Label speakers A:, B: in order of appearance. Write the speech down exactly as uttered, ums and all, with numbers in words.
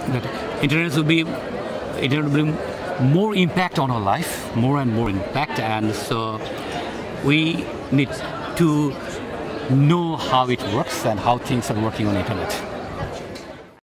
A: that internet will be it will bring more impact on our life, more and more impact, and so we need to know how it works and how things are working on the internet.